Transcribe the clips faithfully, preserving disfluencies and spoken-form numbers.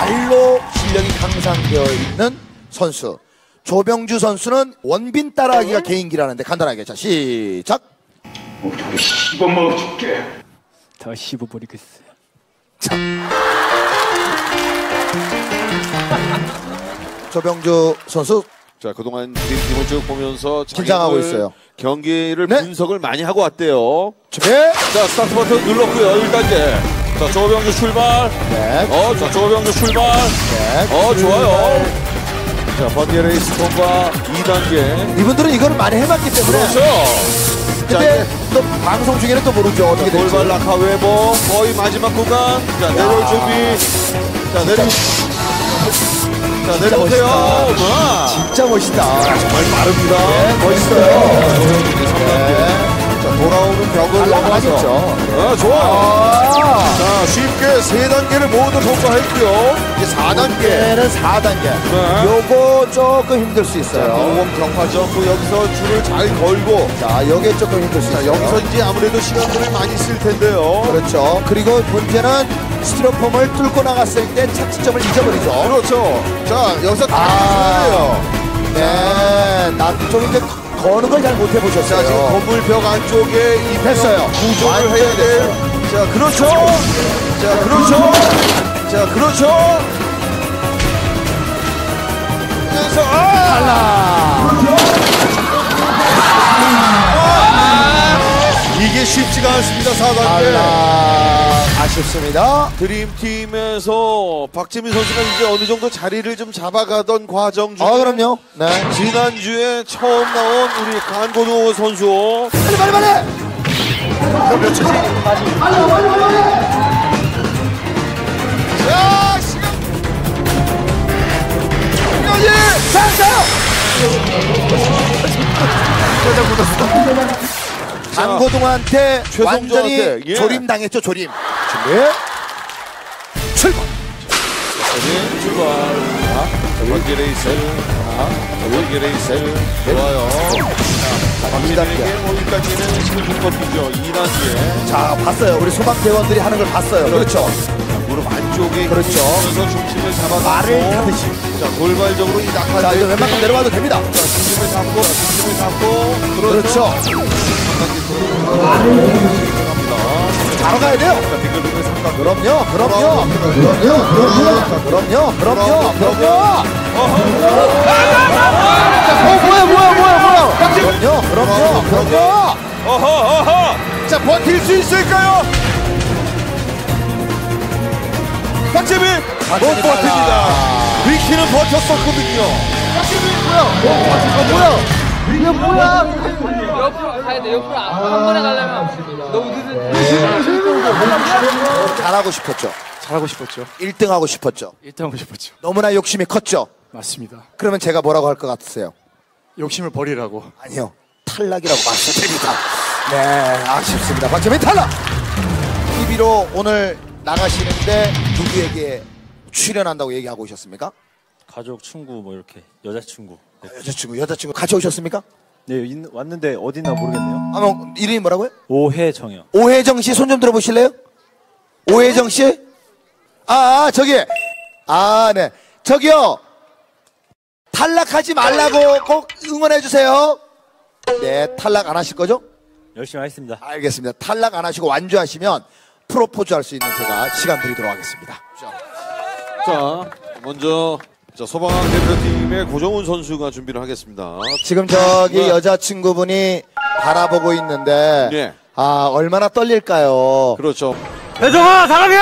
말로 실력이 향상되어 있는 선수. 조병주 선수는 원빈 따라하기가 개인기라는데 간단하게 자 시작. 더 씹어먹어 줄게. 더 씹어버리겠어요. 자. 조병주 선수 자, 그동안 드림팀을 쭉 보면서 긴장하고 있어요. 경기를 네. 분석을 많이 하고 왔대요. 준비. 자, 스타트 버튼 눌렀고요. 일 단계. 자, 조병주 출발. 네. 어, 자, 조병주 출발. 네. 어, 좋아요. 자, 번개 레이스 통과 이 단계. 이분들은 이거를 많이 해봤기 때문에. 그렇죠. 근데 또 방송 중에는 또 모르죠. 어떻게 될지. 돌발 낙하 회복 거의 마지막 구간. 자, 내려올 준비. 자, 내려. 자, 내려오세요. 와. 진짜 멋있다. 정말 빠릅니다. 네, 멋있어요. 네. 자, 돌아오는 벽을 넘어서. 아, 좋아요. 아. 자, 쉽게 세 단계를 모두 통과했고요. 이제 사 단계. 단계는 사 단계. 네. 요거 조금 힘들 수 있어요. 모범 경파 점프 여기서 줄을 잘 걸고. 자, 요게 조금 힘들 수 자, 있어요. 여기서 이제 아무래도 시간들을 많이 쓸 텐데요. 그렇죠. 그리고 문제는 스티로폼을 뚫고 나갔을 때 착지점을 잊어버리죠. 그렇죠. 자, 여기서 다 아. 해요. 네, 나좀 이제 거는 걸 잘 못 해보셨어요. 자, 지금 건물 벽 안쪽에 이 했어요. 구조를 해야 돼. 자, 그렇죠. 자, 그렇죠. 자, 그렇죠. 그래서 아! 아! 이게 쉽지가 않습니다. 사 단계. 아, 아쉽습니다. 드림팀에서 박재민 선수가 이제 어느 정도 자리를 좀 잡아가던 과정 중에 아, 그럼요. 네. 지난주에 처음 나온 우리 간고등어 선수 빨리 빨리 빨리. 몇 초지? 자, 시간. 여기 상상. 강고동한테 완전히 최성조한테, 예. 조림당했죠. 조림. 준비. 출발. 네, 출발. 번개 레이스. 번개 레이스. 좋아요. 이 단계. 여기까지는 지금 불법이죠. 이 단계. 자, 봤어요. 우리 소방대원들이 하는 걸 봤어요. 그렇죠. 무릎 안쪽에 그렇죠. 힘주면서 중심을 잡아서 말을 타듯이. 자, 돌발적으로 이 낙하. 자, 이제 웬만큼 내려와도 됩니다. 자, 중심을 잡고 중심을 잡고 그렇죠. 바로 가야 돼요. 자, 빙글빙글 삼각. 그럼요. 그럼요. 그럼요. 그럼요. 그럼요. 그럼요. 어, 뭐야, 뭐야, 뭐야, 뭐야. 그럼요. 그럼요. 그럼요. 어허, 어허. 자, 버틸 수 있을까요? 박재민 못 버팁니다. 위키는 버텼었거든요. 뭐야? 뭐야? 옆으로 가야 돼. 옆으로 한 번에 가려면 너무 늦은. 잘하고 싶었죠. 잘하고 싶었죠. 일 등 하고 싶었죠. 일 등 하고 싶었죠. 너무나 욕심이 컸죠. 맞습니다. 그러면 제가 뭐라고 할 것 같으세요? 욕심을 버리라고. 아니요. 탈락이라고 말씀드립니다. 네, 아쉽습니다. 박재민 탈락! 티비로 오늘 나가시는데 누구에게 출연한다고 얘기하고 오셨습니까? 가족, 친구 뭐 이렇게 여자친구. 네, 여자친구, 여자친구 같이 오셨습니까? 네 있- 왔는데 어디나 모르겠네요. 아, 뭐, 이름이 뭐라고요? 오해정이요. 오혜정 씨 손 좀 들어보실래요? 오혜정 씨? 아, 아, 저기. 아, 네. 저기요. 탈락하지 말라고 꼭 응원해주세요. 네, 탈락 안 하실 거죠? 열심히 하겠습니다. 알겠습니다. 탈락 안 하시고 완주하시면 프로포즈 할 수 있는 제가 시간 드리도록 하겠습니다. 자, 먼저 자, 소방학 대표팀의 고정훈 선수가 준비를 하겠습니다. 지금 저기 네. 여자친구분이 바라보고 있는데 네. 아, 얼마나 떨릴까요? 그렇죠. 혜정아 사랑해!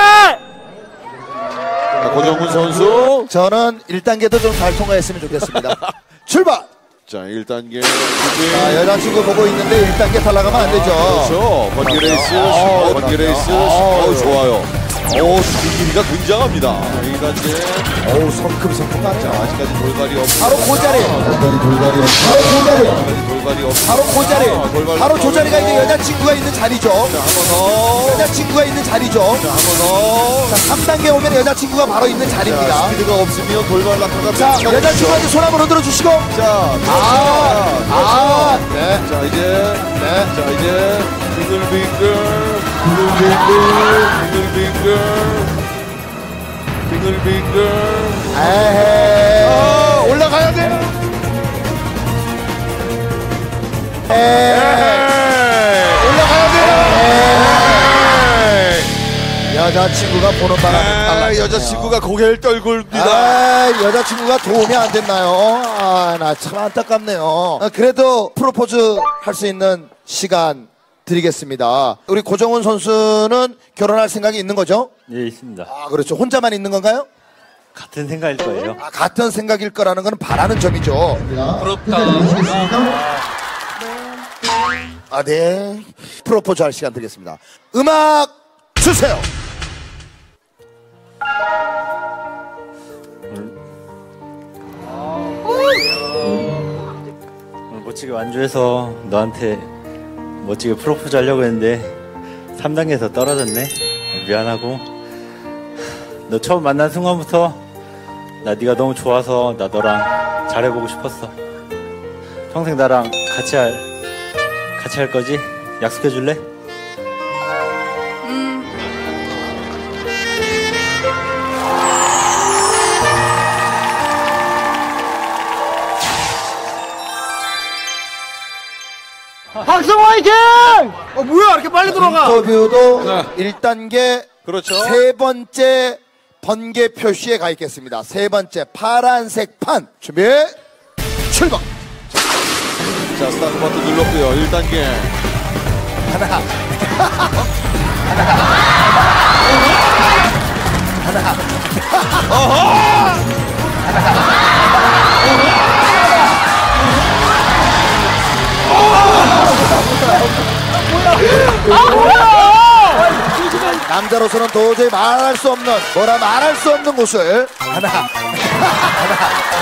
자, 고정훈 선수. 저는 일 단계도 좀 잘 통과했으면 좋겠습니다. 출발! 자, 일 단계 준비. 자, 여자친구 보고 있는데 일 단계 탈락하면 안 되죠. 그렇죠. 번개 레이스, 어, 번개 그럼요. 레이스. 어, 어, 좋아요. 오, 분위기가 굉장합니다. 이 단계. 어우, 성큼성큼 가네. 자, 아직까지 돌발이 없고. 바로 그 자리. 돌발이 없고. 바로 그 자리. 아직까지 돌발이 없고. 바로 그 자리. 아, 돌발 바로 저 자리가 없고. 이제 여자친구가 있는 자리죠. 자, 한 번 더. 여자친구가 있는 자리죠. 자, 한 번 더. 자, 삼 단계 오면 여자친구가 바로 있는 자, 자리입니다. 스피드가 없으면 돌발 낙하가 자, 몇 여자친구한테 손 한번 흔들어 주시고. 자, 아, 아, 네. 자, 이제, 네. 자, 이제, 빙글빙글, 빙글빙글, 빙글빙글, 빙글빙글. 에헤이. 아, 올라가야 돼요. 에헤이. 올라가야 돼요. 여자친구가 보는 바람에 아, 탈락이네요. 여자친구가 고개를 떨고 옵니다. 아, 여자친구가 도움이 안 됐나요? 아, 나 참 안타깝네요. 아, 그래도 프로포즈 할 수 있는 시간 드리겠습니다. 우리 고정훈 선수는 결혼할 생각이 있는 거죠? 예, 있습니다. 아, 그렇죠. 혼자만 있는 건가요? 같은 생각일 거예요. 아, 같은 생각일 거라는 건 바라는 점이죠. 부럽다. 아, 네. 프로포즈 할 시간 드리겠습니다. 음악 주세요. 오늘 멋지게 완주해서 너한테 멋지게 프로포즈 하려고 했는데 삼 단계에서 떨어졌네. 미안하고 너 처음 만난 순간부터 나 네가 너무 좋아서 나 너랑 잘해보고 싶었어. 평생 나랑 같이 할 같이 할 거지? 약속해 줄래? 박성호 화이팅! 어 뭐야 이렇게 빨리 들어가? 인터뷰도 네. 일 단계 그렇죠. 세 번째 번개 표시에 가 있겠습니다. 세 번째 파란색 판 준비 출발. 자, 스타트 버튼 눌렀고요. 일 단계. 하나 남자로서는 도저히 말할 수 없는 뭐라 말할 수 없는 곳을 하나 하나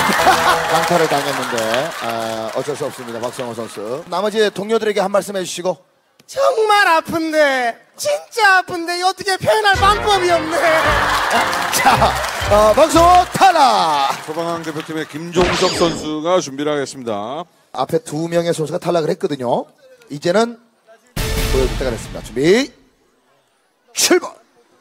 강타를 당했는데 아, 어쩔 수 없습니다. 박성호 선수. 나머지 동료들에게 한 말씀 해주시고. 정말 아픈데 진짜 아픈데 어떻게 표현할 방법이 없네. 자, 어, 박성호 탈락. 소방항 대표팀의 김종석 선수가 준비를 하겠습니다. 앞에 두 명의 선수가 탈락을 했거든요. 이제는 보여줄 때가 됐습니다. 준비 출발.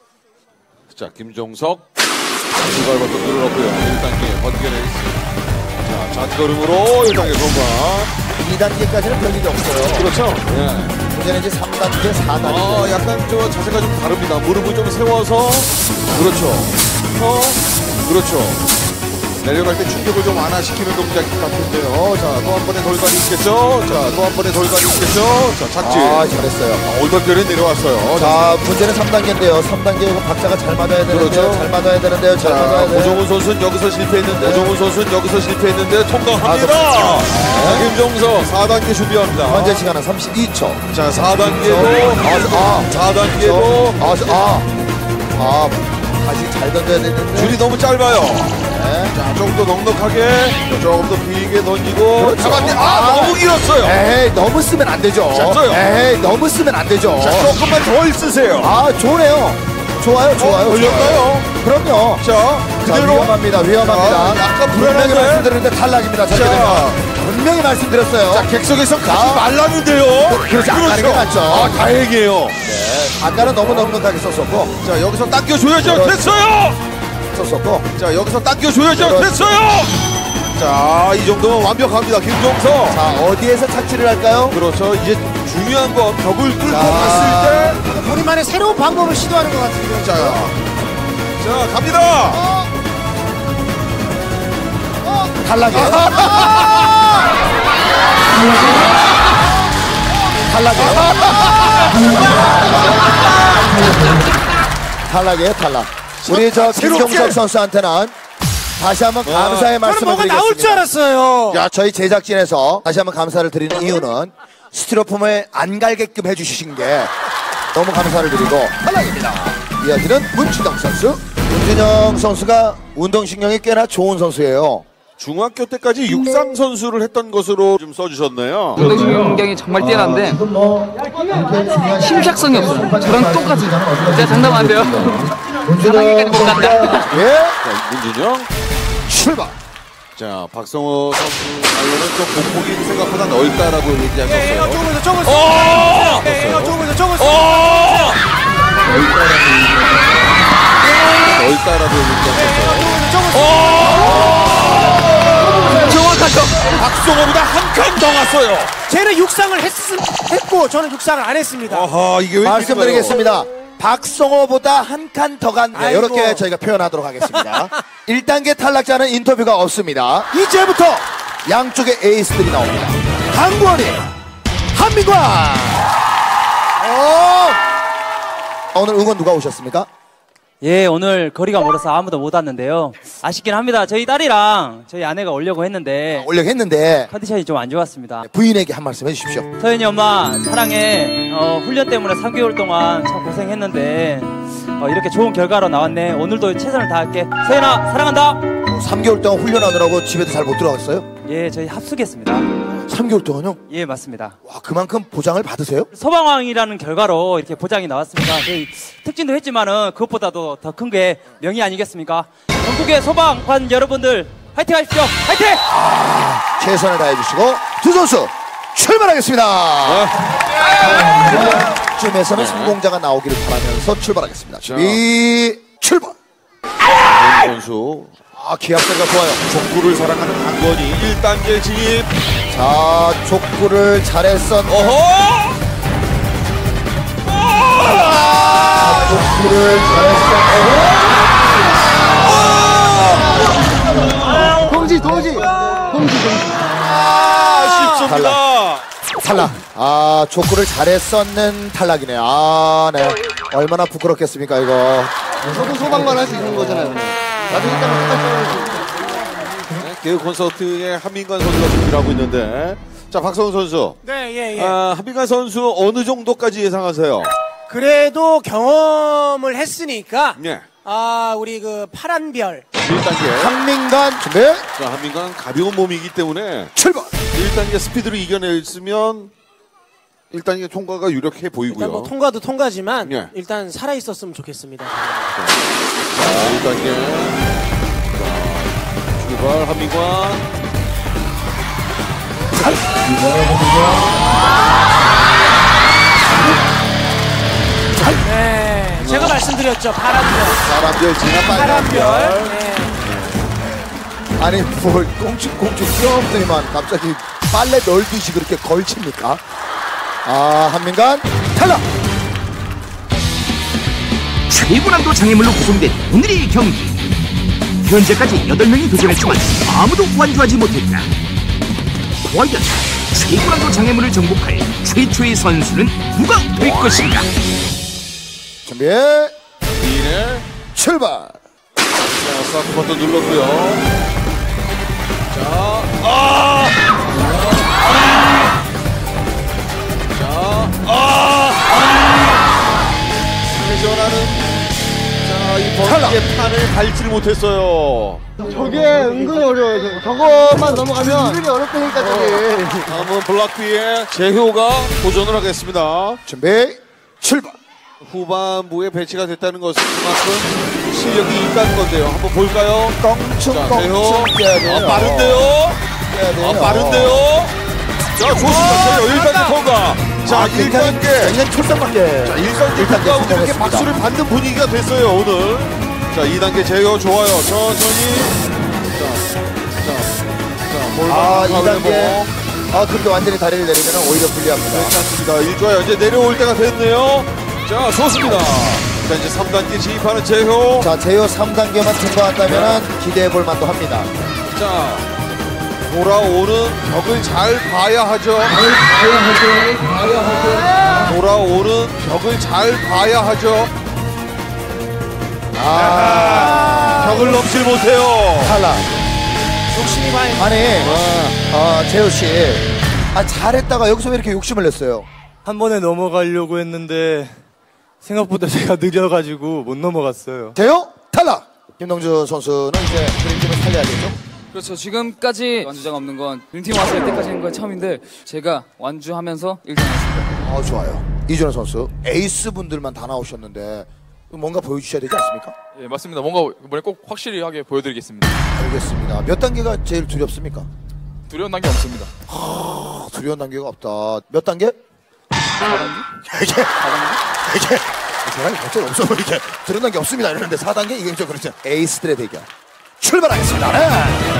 자, 김종석. 출발 버튼 눌렀고요. 일 단계 번개 레이스. 자, 잔걸음으로 일 단계 통과. 이 단계까지는 별일이 없어요. 그렇죠. 예. 이제는 이제 삼 단계, 사 단계. 아, 약간 저 자세가 좀 다릅니다. 무릎을 좀 세워서. 그렇죠. 어, 그렇죠. 내려갈 때 충격을 좀 완화시키는 동작 같은데요. 자, 또 한 번의 돌발이 있겠죠. 자, 또 한 번의 돌발이 있겠죠. 자, 착지. 아, 잘했어요. 아, 올바결에 내려왔어요. 자, 문제는 삼 단계인데요. 삼 단계 이거 박자가 잘 맞아야 되는데요. 그렇죠. 잘 맞아야 되는데요. 잘 맞아야 자, 돼요. 고정훈 선수는 여기서 실패했는데, 고정훈 선수는 여기서 실패했는데 아, 통과합니다. 자, 김종석 사 단계 준비합니다. 현재 시간은 삼십이 초. 자, 사 단계도, 아, 사 단계도 아, 아, 아, 다시 잘 던져야 되는데. 줄이 너무 짧아요. 네. 자, 조금 더 넉넉하게, 조금 더 길게 던지고. 그렇죠. 잡았네. 아, 너무 길었어요. 에이, 너무 쓰면 안 되죠. 자, 써요. 에이, 너무 쓰면 안 되죠. 자, 조금만 덜 쓰세요. 아, 좋네요. 좋아요, 좋아요. 걸렸나요? 좋아요. 그럼요. 자, 자, 그대로. 위험합니다, 위험합니다. 자, 약간 분명히 불안한데? 말씀드렸는데 탈락입니다. 저렇게 자. 되면. 분명히 말씀드렸어요. 자, 객석에서 가지 자. 말라는데요. 그렇지, 안 가는 게 낫죠. 아, 다행이에요. 아까는 너무 넉넉하게 썼었고, 자, 여기서 당겨줘야죠. 그렇죠. 됐어요. 썼었고. 자, 여기서 당겨줘야죠. 그렇죠. 됐어요. 자, 이 정도면 완벽합니다. 김종석. 자, 어디에서 착지를 할까요? 그렇죠. 이제 중요한 건 벽을 뚫고 자. 갔을 때. 우리만의 새로운 방법을 시도하는 것 같은데요. 자, 자, 갑니다. 탈락이에요. 탈락이에요. 탈락이에요, 탈락. 우리 저 김종석 선수한테는 다시 한번 감사의 말씀을 뭐가 드리겠습니다. 나올 줄 알았어요. 자, 저희 제작진에서 다시 한번 감사를 드리는 이유는 스티로폼을 안 갈게끔 해주신 게 너무 감사를 드리고 탈락입니다. 이어지는 문준영 선수. 문준영 선수가 운동신경이 꽤나 좋은 선수예요. 중학교 때까지 육상 선수를 했던 것으로 좀 써주셨네요. 운동신경이 정말 뛰어난데 심착성이 없어요. 저랑 똑같아요. 제가 장담 안 돼요. 사 단계까지 못 간다. 예, 자, 문준영. 출발. 자, 박성호 선수 알로는 좀 공폭이 생각보다 넓다라고 얘기하셨어요. 조금만 조금만 오! 조금만 조금만 오! 넓다라고 얘기했었어요. 정확하죠. 박성호보다 한 칸 더 갔어요. 쟤는 육상을 했, 했고 저는 육상을 안 했습니다. 아하, 이게 왜 말씀드리겠습니다. 박성호보다 한 칸 더 간, 네, 아이고. 이렇게 저희가 표현하도록 하겠습니다. 일 단계 탈락자는 인터뷰가 없습니다. 이제부터 양쪽의 에이스들이 나옵니다. 강권이, 한민관. 어, 오늘 응원 누가 오셨습니까? 예, 오늘 거리가 멀어서 아무도 못 왔는데요. 아쉽긴 합니다. 저희 딸이랑 저희 아내가 오려고 했는데 오려고 했는데 컨디션이 좀 안 좋았습니다. 부인에게 한 말씀 해주십시오. 서연이 엄마 사랑해. 어, 훈련 때문에 삼 개월 동안 참 고생했는데 어, 이렇게 좋은 결과로 나왔네. 오늘도 최선을 다할게. 서연아 사랑한다. 삼 개월 동안 훈련하느라고 집에도 잘 못 들어갔어요? 예, 저희 합숙했습니다. 삼 개월 동안요? 예, 맞습니다. 와, 그만큼 보장을 받으세요? 소방왕이라는 결과로 이렇게 보장이 나왔습니다. 저희 특진도 했지만은 그것보다도 더 큰 게 명예 아니겠습니까? 전국의 소방관 여러분들 화이팅 하십시오. 화이팅! 최선을 다해주시고 두 선수 출발하겠습니다. 쯤에서는 성공자가 나오기를 바라면서 출발하겠습니다. 준비 출발. 선수 아, 기합소리가 좋아요. 족구를 사랑하는 강건이 일 단계 진입. 자, 족구를 잘했었. 어허! 아, 족구를 잘했었. 동지 동지 동지 동지. 아, 쉽습니다. 탈락. 아, 족구를 잘했었는 탈락이네요. 아, 네. 얼마나 부끄럽겠습니까, 이거. 저도 소방만 할 수 있는 거잖아요. 나도 일단 네, 개그 콘서트에 한민관 선수가 준비를 하고 있는데, 자, 박성훈 선수. 네, 예, 예. 아, 한민관 선수 어느 정도까지 예상하세요? 그래도 경험을 했으니까 네. 아, 우리 그 파란 별. 일 단계. 한민관 준비 자, 한민관 가벼운 몸이기 때문에 출발. 일 단계 스피드를 이겨냈으면 일 단계 통과가 유력해 보이고요. 일단 뭐 통과도 통과지만 예. 일단 살아 있었으면 좋겠습니다. 자, 일 단계. 자, 출발 한민관. 네, 제가 말씀드렸죠. 파란 별. 바람별 지나 파란 빨간 별. 별. 네. 아니, 뭘 꽁충꽁충 뛰어오더니만 갑자기 빨래 널듯이 그렇게 걸칩니까? 아, 한민관 탈락. 최고난도 장애물로 구성된 오늘의 경기. 현재까지 여덟 명이 도전했지만 아무도 완주하지 못했다. 과연 최고난도 장애물을 정복할 최초의 선수는 누가 될 것인가? 준비 이네. 출발. 자, 스타트 버튼 눌렀고요. 자, 아! 자, 아! 회전하는 자, 이 번개의 판을 밟지를 못했어요. 저게 은근히 어려워요. 저것만 넘어가면 은근히 어렵다니까 저게. 다음은 블락비의 재효가 도전을 하겠습니다. 준비 출발. 후반부에 배치가 됐다는 것은 그만큼 실력이 있다는 건데요. 한번 볼까요? 껑충 자, 껑충 재효. 뛰어야 돼요. 아, 빠른데요? 뛰어야 돼요. 아, 빠른데요? 자, 좋습니다. 일 단계 통과. 자, 아, 일 단계. 굉장히 촐싹밖에. 자, 일 단계 일 단계 통과하고 이렇게 성공했습니다. 박수를 받는 분위기가 됐어요, 오늘. 자, 이 단계 제어 좋아요. 천천히. 자, 자, 자, 골반 아, 이 가운데 단계. 보고. 아, 그렇게 완전히 다리를 내리면 오히려 불리합니다. 괜찮습니다. 일 좋아요. 이제 내려올 때가 됐네요. 자, 좋습니다. 자, 이제 삼 단계 진입하는 제효. 자, 제효 삼 단계만 통과한다면 기대해 볼 만도 합니다. 자, 돌아오는 벽을 잘 봐야 하죠. 돌아오는 벽을 잘 봐야 하죠. 아, 벽을 넘질 못해요. 탈락. 욕심이 많이. 아니, 아, 재효 씨. 아, 잘했다가 여기서 왜 이렇게 욕심을 냈어요? 한 번에 넘어가려고 했는데 생각보다 제가 느려가지고 못 넘어갔어요. 재효 탈락. 김동준 선수는 이제 그림팀을 살려야겠죠? 그렇죠. 지금까지 완주자가 없는 건 드림팀 왔을 때까지 한 건 처음인데 제가 완주하면서 일 등 했습니다. 아, 좋아요. 이준호 선수 에이스 분들만 다 나오셨는데 뭔가 보여주셔야 되지 않습니까? 예, 맞습니다. 뭔가 이번에 꼭 확실히 하게 보여드리겠습니다. 알겠습니다. 몇 단계가 제일 두렵습니까? 두려운 단계 없습니다. 아, 두려운 단계가 없다. 몇 단계? 사 단계? 이제 이제 제가 갑자기 없어 이렇게 드러난 게 없습니다 이러는데 사 단계 이게 좀 그렇죠. 에이스들의 대결 출발하겠습니다. 네.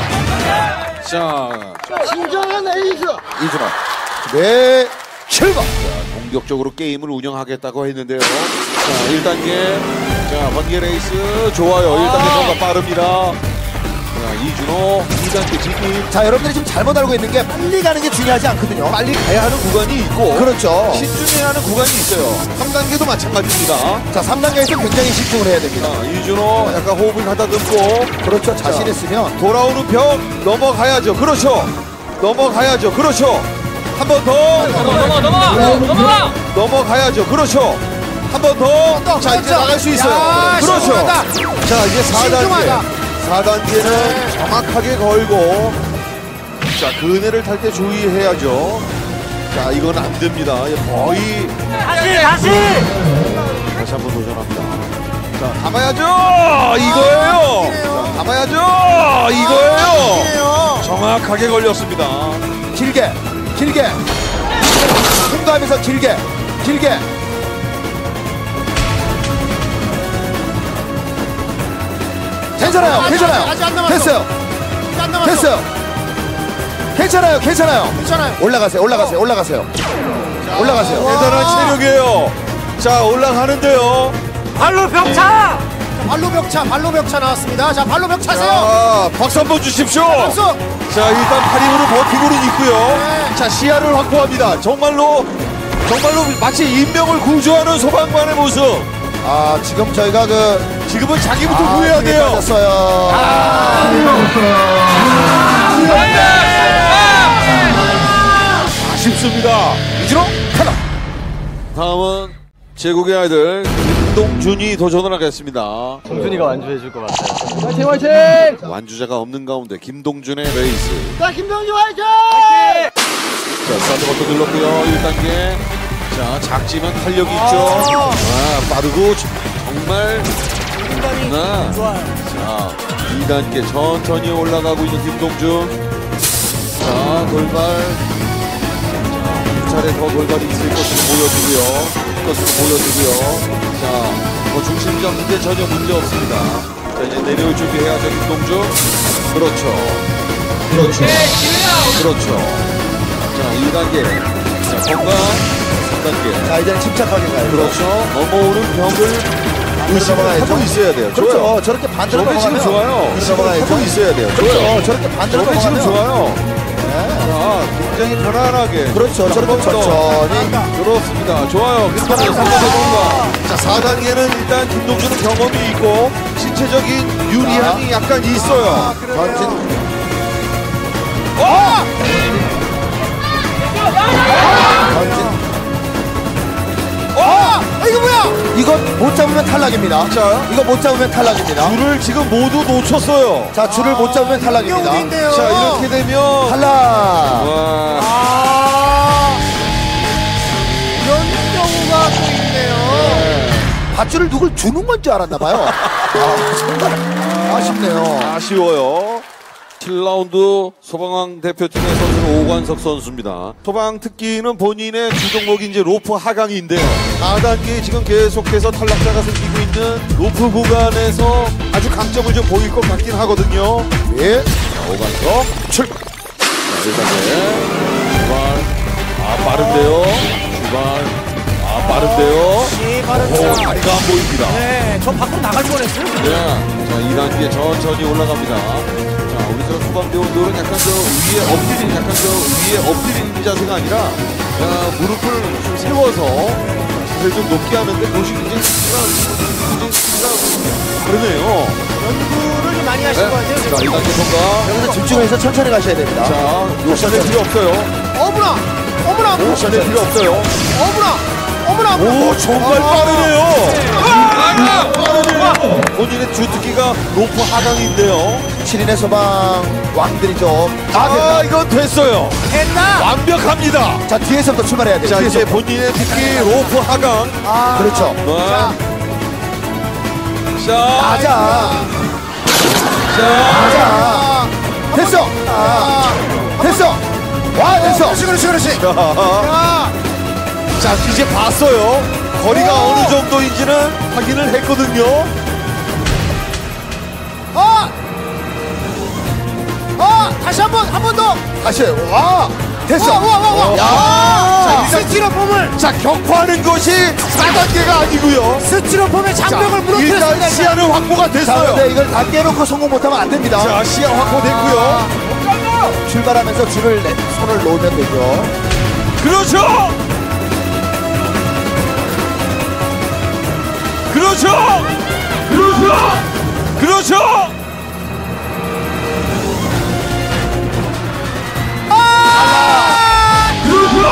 자, 진정한 에이스 이준호 네 출발. 공격적으로 게임을 운영하겠다고 했는데요. 자, 일 단계. 자, 번개 레이스 좋아요. 일 단계 뭔가 빠릅니다. 자, 이준호 이 단계 진입. 자, 여러분들이 지금 잘못 알고 있는 게 빨리 가는 게 중요하지 않거든요. 빨리 가야 하는 구간이 있고 그렇죠. 신중해야 하는 구간이 있어요. 삼 단계도 마찬가지입니다. 자, 삼 단계에서 굉장히 집중을 해야 됩니다. 자, 이준호 약간 호흡을 가다듬고 그렇죠. 자신 있으면 돌아오는 벽 넘어가야죠. 그렇죠. 넘어가야죠. 그렇죠. 한 번 더. 넘어가 넘어가 넘어가. 넘어가야죠. 그렇죠. 한 번 더. 자, 이제 나갈 수 있어요. 야, 그렇죠. 신중하다. 자, 이제 사 단계. 신중하다. 사 단계는 정확하게 걸고 자, 그네를 탈 때 주의해야죠. 자, 이건 안 됩니다. 거의 다시 다시. 다시 한번 도전합니다. 자, 담아야죠. 이거예요. 자, 담아야죠. 이거예요. 정확하게 걸렸습니다. 길게 길게 통과하면서 길게 길게 괜찮아요 괜찮아요 아직 안 남았어. 됐어요 이제 안 남았어. 됐어요 괜찮아요 괜찮아요 괜찮아요. 올라가세요 올라가세요 올라가세요 올라가세요 대단한 체력이에요. 자, 올라가는데요. 발로 벽차. 발로 벽차, 발로 벽차 나왔습니다. 자, 발로 벽 차세요. 자, 박수 한번 주십시오. 박수. 자, 일단 팔 힘으로 버티고는 있고요. 네. 자, 시야를 확보합니다. 정말로 정말로 마치 인명을 구조하는 소방관의 모습. 아 지금 저희가 그 지금은 자기부터 아, 구해야 돼요. 빠졌어요. 아쉽습니다. 이준호 하나. 다음은 제국의 아이들 김동준이 도전을 하겠습니다. 동준이가 완주해줄 것 같아요. 화이팅 화이팅. 완주자가 없는 가운데 김동준의 레이스. 자, 김동준 화이팅. 자, 스타트 버튼 눌렀고요. 일 단계. 자, 작지만 탄력이 있죠. 아, 빠르고 정말 나. 자, 이 단계 천천히 올라가고 있는 김동준. 자, 돌발. 자, 두 차례 더 돌발이 있을 것으로 보여주고요. 것으로 보여주고요. 자, 뭐 중심점 문제 전혀 문제 없습니다. 자, 이제 내려올 준비해야죠, 김동준. 그렇죠. 그렇죠. 그렇죠. 자, 이 단계. 자, 건강. 삼 단계. 자 이제 침착하게 가요. 그렇죠. 넘어오는 벽을 의식을 하고 있어야 돼요. 그렇죠. 좋아요. 저렇게 반대로 저게 지금 넘어가면 좋아요. 의식을 넘어가야죠. 하고 있어야 돼요. 그렇죠. 좋아요. 저렇게 반대로 저게 지금 넘어가면 좋아요. 자, 굉장히 편안하게. 그렇죠. 저렇게 한번 더. 천천히. 그렇습니다. 좋아요. 김동준 성공합니다. 자, 사 단계는 일단 김동준은 경험이 있고 신체적인 유리함이 약간 있어요. 전진. 어! 전진. 어! 이거 뭐야? 이거 못 잡으면 탈락입니다. 자, 이거 못 잡으면 탈락입니다. 줄을 지금 모두 놓쳤어요. 자 줄을 못 잡으면 탈락입니다. 경기인데요. 자, 이렇게 되면 탈락. 와. 아, 이런 경우가 또 있네요. 밧줄을 누굴 주는 건 줄 알았나 봐요. 아, 정말 아쉽네요. 아쉬워요. 칠 라운드 소방왕 대표팀의 선수는 오관석 선수입니다. 소방 특기는 본인의 주종목이 이제 로프 하강인데요. 사 단계 지금 계속해서 탈락자가 생기고 있는 로프 구간에서 아주 강점을 좀 보일 것 같긴 하거든요. 예. 자, 오관석 출발. 자, 일 단계 출발. 아, 빠른데요. 출발. 아, 빠른데요. 오, 다리가 안 보입니다. 네, 저 밖으로 나갈 뻔했어요. 네. 자, 이 단계 천천히 올라갑니다. 자, 우리 저 소방대원들은 약간 저 위에 엎드린, 약간 저 위에 엎드린 자세가 아니라, 야, 무릎을 좀 세워서 자세를 좀 높게 하는데 그것이 굉장히 크기가, 굉장히 크기가 다르네요. 연구를 좀 많이 하신 것 같아요. 자, 이 단계 통과. 여기서 집중해서 천천히 가셔야 됩니다. 자, 욕심낼 필요 없어요. 어머나! 어머나! 욕심낼 필요 없어요. 어머나! 어머나! 오, 정말 아. 빠르네요. 빠르네요. 본인의 주특기가 로프 하강인데요. 칠 인의 소방 왕들이죠. 아, 아, 됐다. 이건 됐어요. 했나? 완벽합니다. 자, 뒤에서부터 출발해야 돼요. 자, 뒤에서. 이제 본인의 특기 로프 하강. 아, 그렇죠. 네. 자, 자, 가자. 자, 자. 됐어. 아, 됐어. 와, 됐어. 그렇지, 그렇지, 그렇지. 자, 자, 자, 이제 봤어요. 거리가 어느 정도인지는 확인을 했거든요. 아! 아! 다시 한 번, 한 번 더! 다시, 와! 됐어! 와, 와, 와, 와! 야! 자, 스티로폼을! 자, 격파하는 것이 사 단계가 아니고요. 스티로폼의 장벽을 무너뜨렸습니다. 일단 시야는 확보가 됐어요. 자, 이걸 다 깨놓고 성공 못하면 안 됩니다. 자, 시야 확보됐고요. 아, 출발하면서 줄을 내, 손을 놓으면 되죠. 그렇죠! 그렇죠! 그렇죠! 그렇죠! 아! 그렇죠!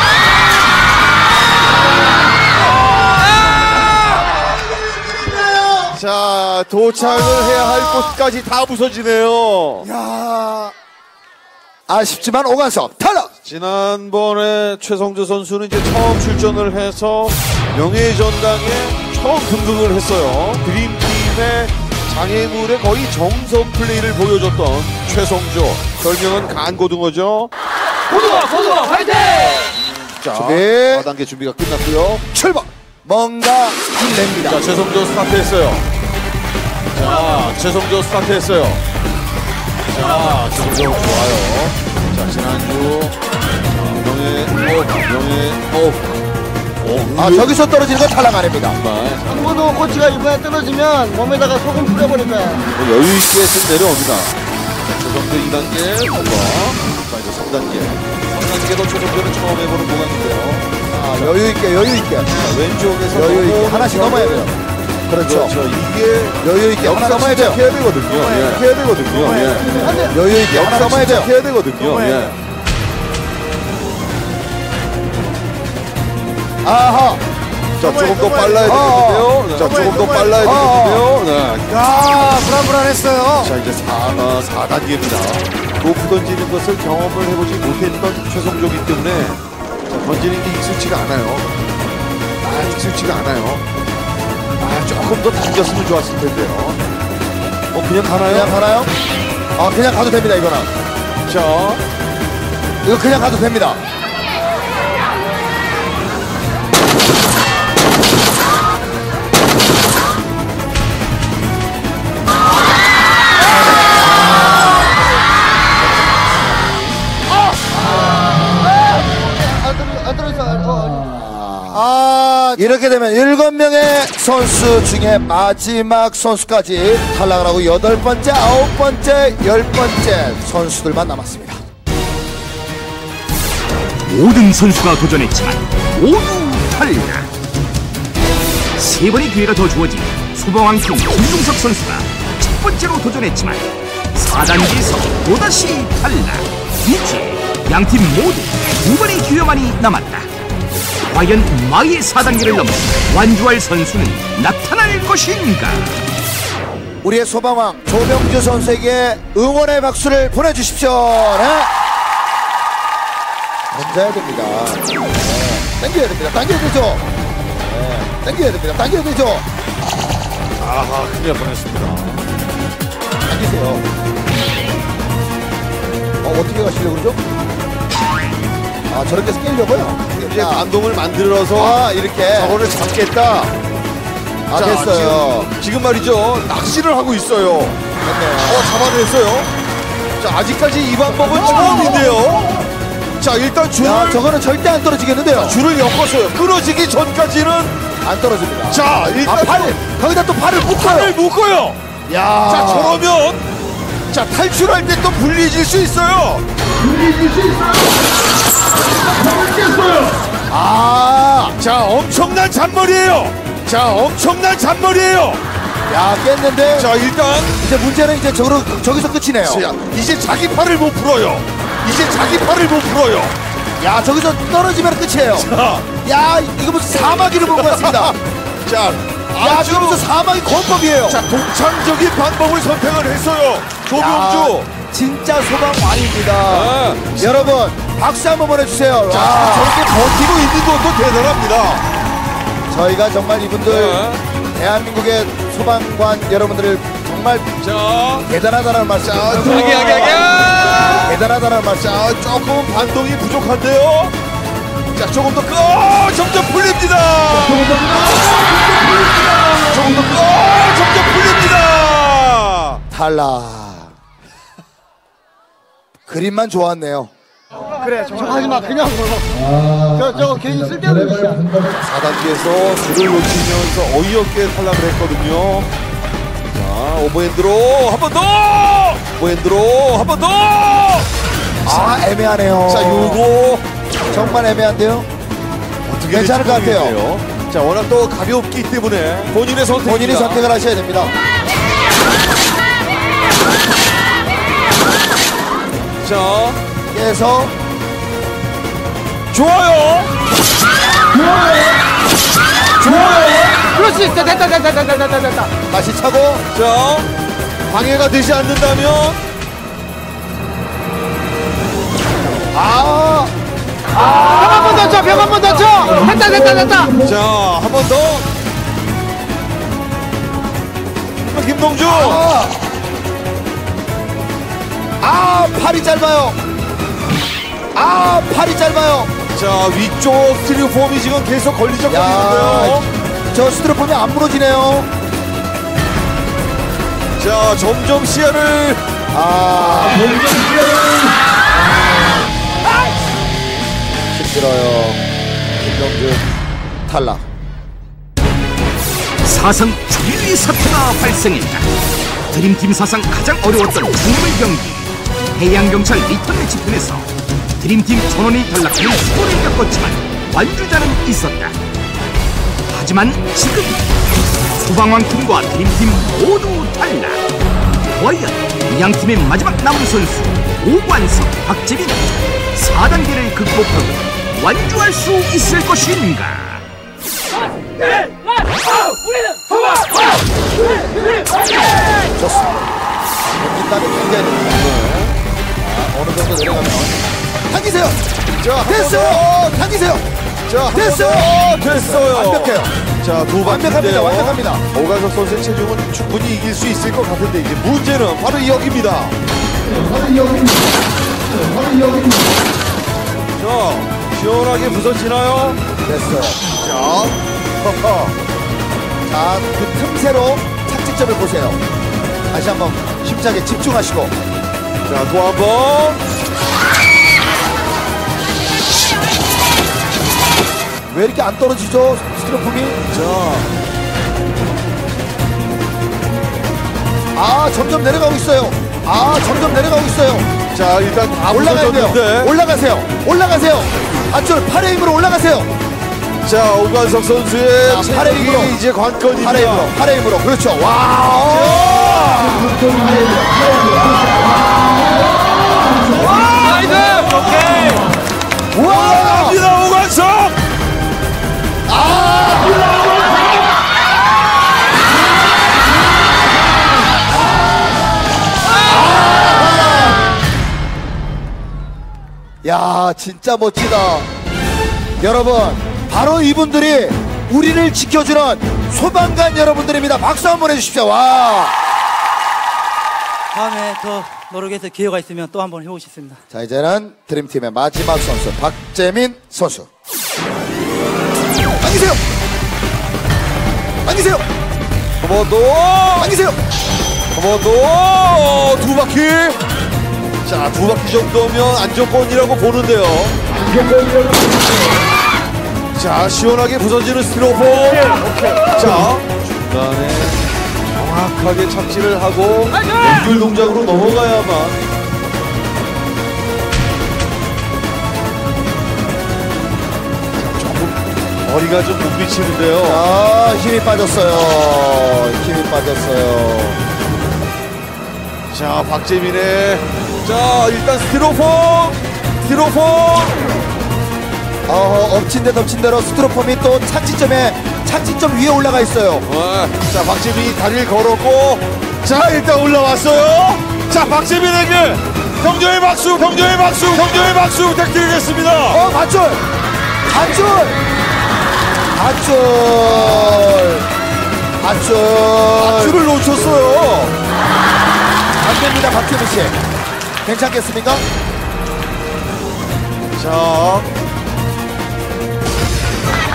자, 도착을 해야 할 곳까지 다 부서지네요. 야, 아쉽지만 오간섭 탈락. 지난번에 최성주 선수는 이제 처음 출전을 해서 명예전당에 처음 등극을 했어요. 드림팀의 장애물에 거의 정석 플레이를 보여줬던 최성주. 별명은 간고등어죠. 고등어, 고등어, 화이팅! 자, 준비. 사 단계 준비가 끝났고요. 출발. 뭔가 힘냅니다. 자, 최성주 스타트했어요. 자, 최성주 스타트했어요. 자, 최성주 좋아요. 자, 지난주 명예, 오, 명예, 오. 아, 저기서 떨어지는 건 탈락 아닙니다. 한번도 코치가 이번에 떨어지면 몸에다가 소금 뿌려버릴 거야. 뭐 여유 있게 좀 내려옵니다. 자, 최성주 이 단계 통과. 자, 이제 삼 단계. 삼 단계도 최성주는 처음 해보는 구간인데요. 아, 여유 있게, 여유 있게. 자, 왼쪽에서 여유 있게 넘어오는 하나씩 구간을- 넘어야 돼요. 그렇죠. 그렇죠. 이게 여유 있게 하나 넘어야 돼요. 해야 되거든요. 예. 해야 되거든요. 예. 여유 있게 하나 넘어야 돼요. 해야 되거든요. 예. 아하. 자, 조금 더 빨라야 어, 되겠는데요. 자, 조금 더 빨라야 어. 되겠는데요. 네. 야, 불안불안했어요. 자, 이제 사, 어, 사 단계입니다. 높이 던지는 것을 경험을 해보지 못했던 최성조기 때문에 자, 던지는 게 익숙치가 않아요. 아, 익숙치가 않아요. 아, 조금 더 당겼으면 좋았을 텐데요. 어, 그냥 가나요? 그냥 가나요? 아, 그냥 가도 됩니다, 이거는. 자, 이거 그냥 가도 됩니다. 아, 이렇게 되면 일곱 명의 선수 중에 마지막 선수까지 탈락을 하고 여덟 번째, 아홉 번째, 열 번째 선수들만 남았습니다. 모든 선수가 도전했지만 모두 탈락. 세 번의 기회가 더 주어진 소방왕팀 김종석 선수가 첫 번째로 도전했지만 사 단계에서 또다시 탈락. 이제 양팀 모두 두 번의 기회만이 남았다. 과연 마의 사 단계를 넘어 완주할 선수는 나타날 것인가? 우리의 소방왕 조병주 선수에게 응원의 박수를 보내주십시오. 네. 던져야 됩니다. 네. 당겨야 됩니다. 당겨야 되죠. 네. 당겨야 됩니다. 당겨야 되죠. 아하, 큰일 날 뻔했습니다. 당기세요. 어, 어떻게 가시려고 그러죠? 아, 저렇게 해서 깨려고요? 이제 반동을 만들어서 아, 이렇게. 저거를 잡겠다. 아, 자, 됐어요. 지금, 지금 말이죠. 낚시를 하고 있어요. 어, 잡아냈어요. 자, 아직까지 이 방법은 처음인데요. 자, 일단 줄을. 야, 저거는 절대 안 떨어지겠는데요. 줄을 엮었어요. 끊어지기 전까지는 안 떨어집니다. 자, 일단 아, 팔, 거기다 또 팔을 묶어요. 팔을 묶어요. 야. 자, 저러면 자, 탈출할 때 또 불리해질 수 있어요. 불리해질 수 있어요. 아, 자, 엄청난 잔머리예요. 자, 엄청난 잔머리예요. 야, 깼는데. 자, 일단 이제 문제는 이제 저기로, 저기서 끝이네요. 자, 이제 자기 팔을 못 풀어요. 이제 자기 팔을 못 풀어요. 야, 저기서 떨어지면 끝이에요. 자, 야, 이거 무슨 사마귀를 본 것 같습니다. 자, 야, 아주 지금 무슨 사마귀 권법이에요. 자, 동창적인 방법을 선택을 했어요. 조병주. 진짜 소방왕입니다. 아, 여러분, 박수 한번 보내주세요. 자, 와, 저렇게 버티고 있는 것도 대단합니다. 저희가 정말 이분들, 네. 대한민국의 소방관 여러분들을 정말 자, 대단하다는 말씀. 자, 아기아기아기. 대단하다는 말씀. 자, 조금 반동이 부족한데요. 자, 조금 더 끄. 어, 점점 풀립니다. 점점, 어, 점점 풀립니다. 탈락. 그림만 좋았네요. 그래, 저 하지 마. 그냥 걸어. 저, 저거 괜히 쓸데없는 짓이야. 사 단계에서 줄을 놓치면서 어이없게 탈락을 했거든요. 자, 오버핸드로 한 번 더! 오버핸드로 한 번 더! 아, 애매하네요. 자, 요거 정말 애매한데요. 어떻게 괜찮을 것 같아요. 모르겠네요. 자, 워낙 또 가볍기 때문에 본인의 선택입니다. 본인이 선택을 하셔야 됩니다. 자, 그래서 좋아요. 그럴 수 있어. 됐다, 됐다, 됐다, 됐다, 됐다. 다시 차고. 자, 방해가 되지 않는다면 아, 벽 한 번 더 쳐, 벽 한 번 더 쳐. 됐다, 됐다, 됐다. 자, 한 번 더. 김동주. 아, 아, 팔이 짧아요. 아, 팔이 짧아요. 자, 위쪽 스티로폼이 지금 계속 걸리적거리는데요. 저 스티로폼이 안 무너지네요. 자, 점점 시야를 아, 힘들어요. 김동준 탈락. 사상 초유의 사태가 발생했다. 드림팀 사상 가장 어려웠던 장물 경기. 해양경찰 리턴 매치편에서 드림팀 전원이 탈락하는 수고를 겪었지만 완주자는 있었다. 하지만 지금 소방왕팀과 드림팀 모두 탈락. 과연 양 팀의 마지막 남은 선수 오관석, 박재민 사 단계를 극복하고 완주할 수 있을 것인가? 좋습니다. 일단은 굉장히 아, 어느 정도 내려가면 당기세요. 자, 됐어요. 당기세요. 자, 됐어요. 됐어요. 완벽해요. 자, 두 완벽합니다. 바퀴인데요. 완벽합니다. 오관석 선수의 체중은 충분히 이길 수 있을 것 같은데 이제 문제는 바로 여기입니다. 바로 여기입니다. 바로 여기입니다. 자, 시원하게 부서지나요? 됐어요. 자, 허허. 자, 그 틈새로 착지점을 보세요. 다시 한번 힘차게 집중하시고. 자, 또 한 번. 왜 이렇게 안 떨어지죠? 스티로폼이. 자, 아, 점점 내려가고 있어요. 아, 점점 내려가고 있어요. 자, 일단 다 올라가야 돼요. 부서졌는데. 올라가세요. 올라가세요. 안쪽 팔의 힘으로 올라가세요. 자, 오관석 선수의 자, 팔의 체력이 힘으로. 이제 관건입니다. 팔의 힘으로. 팔의 힘으로. 그렇죠. 와. 나이스! 오케이. 우와. 갑니다, 오관석! 야, 진짜 멋지다. 여러분, 바로 이분들이 우리를 지켜주는 소방관 여러분들입니다. 박수 한번 해주십시오. 와. 다음에 더 노력해서 기회가 있으면 또 한번 해보고 싶습니다. 자, 이제는 드림팀의 마지막 선수 박재민 선수. 당기세요. 당기세요. 한 번 더. 당기세요. 한 번 더. 두 바퀴. 자, 두 바퀴 정도면 안정권이라고 보는데요. 자, 시원하게 부서지는 스티로폼. 자, 중간에 정확하게 착지를 하고 연결 동작으로 넘어가야만. 머리가 좀 못 미치는데요. 아, 힘이 빠졌어요. 힘이 빠졌어요. 자, 박재민의 자, 일단 스티로폼 스티로폼 어, 엎친 데 덮친 대로 스티로폼이 또 착지점에 착지점 위에 올라가 있어요. 어, 자, 박재민이 다리를 걸었고 자, 일단 올라왔어요. 자, 박재민에게 경정의 박수, 경정의 박수, 경정의 박수 부탁드리겠습니다. 어, 밧줄! 밧줄! 밧줄! 밧줄! 밧줄을 놓쳤어요. 안 됩니다, 박재민 씨. 괜찮겠습니까? 자,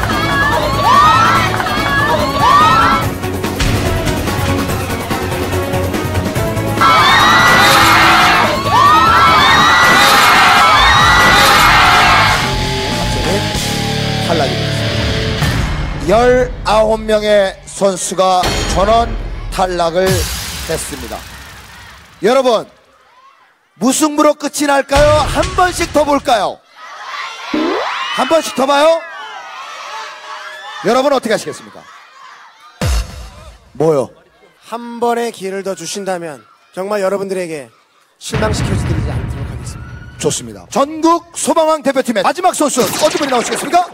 열아홉 명의 선수가 전원 탈락을 했습니다. 여러분, 무승부로 끝이 날까요? 한 번씩 더 볼까요? 한 번씩 더 봐요? 여러분 어떻게 하시겠습니까? 뭐요? 한 번의 기회를 더 주신다면 정말 여러분들에게 실망시켜드리지 않도록 하겠습니다. 좋습니다. 전국 소방왕 대표팀의 마지막 선수 어떤 분이 나오시겠습니까?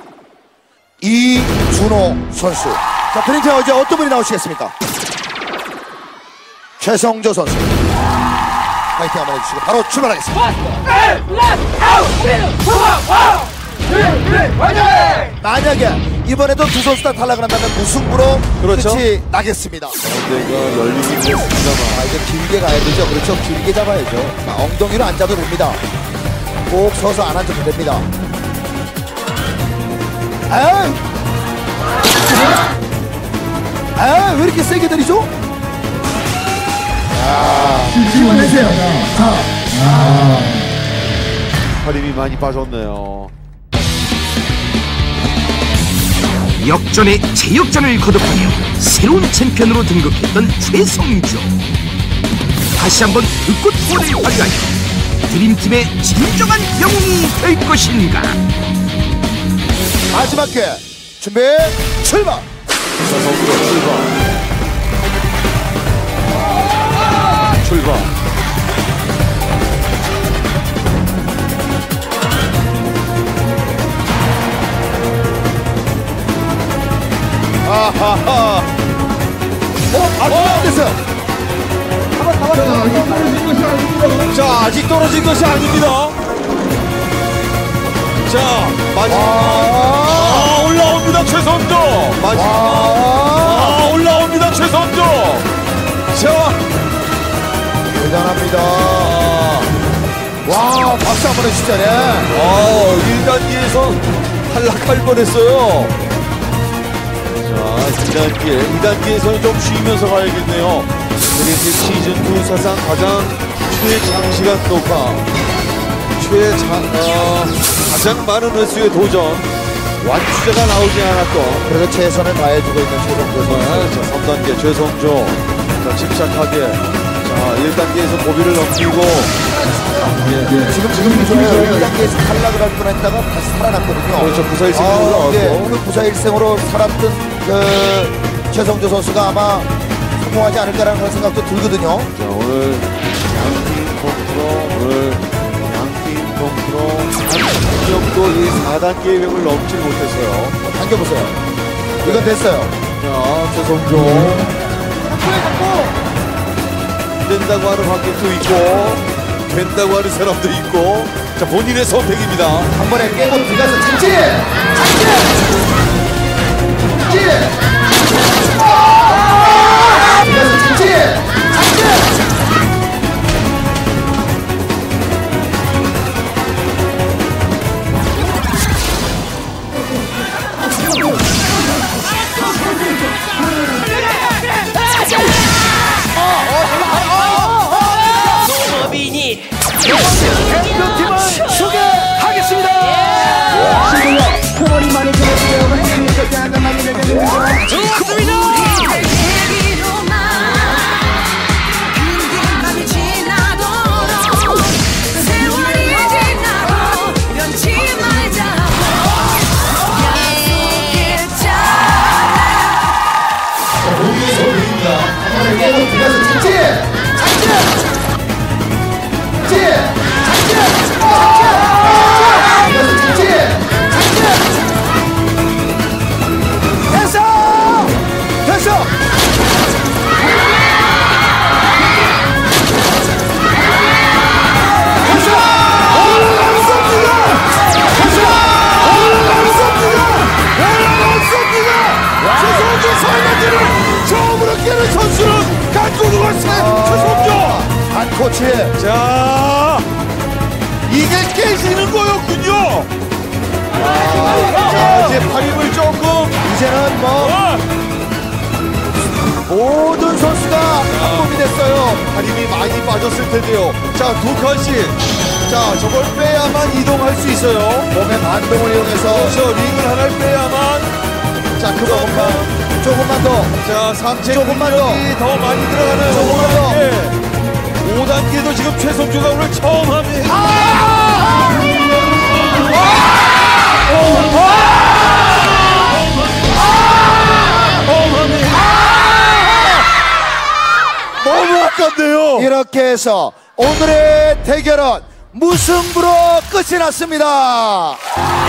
이준호 선수. 자, 드림팀 어제 어떤 분이 나오시겠습니까? 최성조 선수. 파이팅 한번 해주시고 바로 출발하겠습니다. 만약에 이번에도 두 선수 다 탈락을 한다면 무승부로 그렇죠. 끝이 나겠습니다. 내가 열리긴 했습니다만. 아, 이제 길게 가야 되죠. 그렇죠. 길게 잡아야죠. 자, 엉덩이로 앉아도 됩니다. 꼭 서서 안 앉아도 됩니다. 아유! 아, 왜 이렇게 세게 들이죠? 힘을 내세요. 힘이 많이 빠졌네요. 역전의 제역전을 거듭하며 새로운 챔피언으로 등극했던 최성조. 다시 한번 불꽃포를 발휘하여 드림팀의 진정한 영웅이 될 것인가. 마지막 기회 준비 출발. 최성조 출발. 출발. 아하하. 어? 아직 안 됐어요. 자, 아직 떨어진 것이 아닙니다. 자, 마지막. 아, 올라옵니다, 최성조. 마지막. 아, 올라옵니다, 최성조. 자, 대단합니다. 와, 박수 한번 해주시자네. 아, 일 단계에서 탈락할 뻔했어요. 자, 이 단계, 이 단계에서는 좀 쉬면서 가야겠네요. 드림팀 시즌이 사상 가장 최장시간 녹화, 최장, 어, 가장 많은 횟수의 도전, 완주자가 나오지 않았던. 그래서 최선을 다해주고 있는 최성조 선수. 자, 삼 단계 최성조. 자, 침착하게. 자, 일 단계에서 고비를 넘기고. 예. 지금 지금 좋아요. 일 단계에서 탈락을 할 뻔했다가 다시 살아났거든요. 그렇죠. 부사일생으로 아, 올라왔고. 예. 그 부사일생으로 살았던 그 최성조 선수가 아마 성공하지 않을까라는 그런 생각도 들거든요. 자, 오늘 양팀 홈프로, 오늘 양팀 홈프로 한 명도 이 사 단계의 벽을 넘지 못했어요. 당겨보세요. 이건 됐어요. 자, 최성조. 된다고 하는 관객도 있고, 된다고 하는 사람도 있고. 자, 본인의 선택입니다. 한 번에 깨고 들어가서 착지! 착지! 착지! 들어가서 착지! 착지! 대표팀을 소개하겠습니다. 코치. 자, 이게 깨지는 거였군요. 아, 자, 이제 팔힘을 조금. 이제는 뭐 어. 모든 선수가 합법이 됐어요. 팔힘이 많이 빠졌을 텐데요. 자, 두 칸씩. 자, 저걸 빼야만 이동할 수 있어요. 몸의 반동을 이용해서 그렇죠. 링을 하나를 빼야만 자, 조금만, 조금만 더. 자, 상체 조금만 더. 근력이 더 많이 들어가는 조금만 오 더. 단계. 오 단계도 지금 최성주가 오늘 처음 합니다. 너무 아깝네요. 이렇게 해서 오늘의 대결은 무승부로 끝이 났습니다.